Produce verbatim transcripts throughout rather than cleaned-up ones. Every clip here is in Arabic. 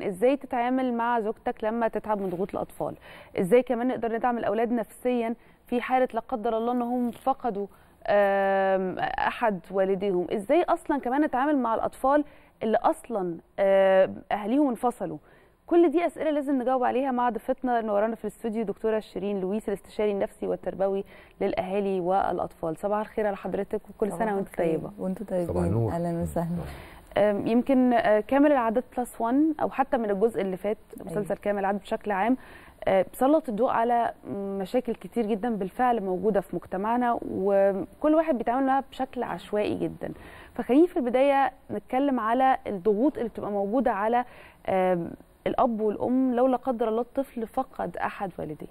ازاي تتعامل مع زوجتك لما تتعب من ضغوط الاطفال، ازاي كمان نقدر ندعم الاولاد نفسيا في حاله لا قدر الله انهم فقدوا احد والديهم، ازاي اصلا كمان نتعامل مع الاطفال اللي اصلا اهاليهم انفصلوا. كل دي اسئله لازم نجاوب عليها مع ضيفتنا اللي ورانا في الاستوديو دكتوره شيرين لويس، الاستشاري النفسي والتربوي للاهالي والاطفال. صباح الخير على حضرتك وكل سنه وانت طيبه. وانتم طيبين. اهلا وسهلا. يمكن كامل العدد بلس وان او حتى من الجزء اللي فات مسلسل كامل العدد بشكل عام بسلط الضوء على مشاكل كتير جدا بالفعل موجوده في مجتمعنا، وكل واحد بيتعامل معاها بشكل عشوائي جدا. فخلينا في البدايه نتكلم على الضغوط اللي بتبقى موجوده على الاب والام لو لا قدر الله الطفل فقد احد والديه.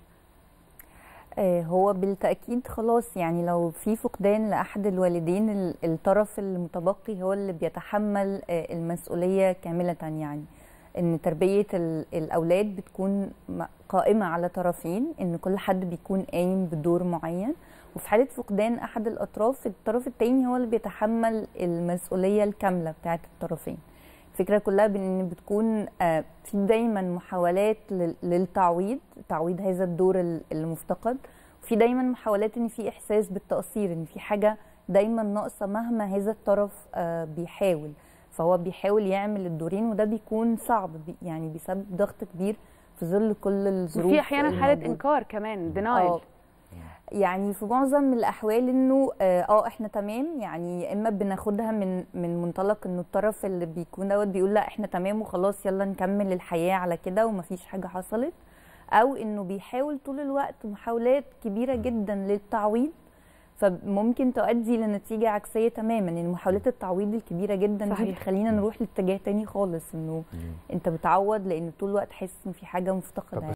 هو بالتاكيد خلاص، يعني لو في فقدان لاحد الوالدين الطرف المتبقي هو اللي بيتحمل المسؤوليه كامله. يعني ان تربيه الاولاد بتكون قائمه على طرفين، ان كل حد بيكون قايم بدور معين، وفي حاله فقدان احد الاطراف الطرف الثاني هو اللي بيتحمل المسؤوليه الكامله بتاعت الطرفين. الفكره كلها بان بتكون في دايما محاولات للتعويض، تعويض هذا الدور المفتقد، وفي دايما محاولات ان في احساس بالتقصير، ان في حاجه دايما ناقصه مهما هذا الطرف بيحاول. فهو بيحاول يعمل الدورين، وده بيكون صعب، يعني بيسبب ضغط كبير في ظل كل الظروف. وفي احيانا حاله انكار كمان، دينايل. يعني في معظم الاحوال انه اه احنا تمام، يعني اما بناخدها من من منطلق انه الطرف اللي بيكون دوت بيقول لا احنا تمام وخلاص يلا نكمل الحياه على كده ومفيش حاجه حصلت، او انه بيحاول طول الوقت محاولات كبيره جدا للتعويض، فممكن تؤدي لنتيجه عكسيه تماما. يعني محاولات التعويض الكبيره جدا دي بتخلينا نروح لاتجاه تاني خالص، انه انت بتعوض لان طول الوقت حاسس ان في حاجه مفتقده.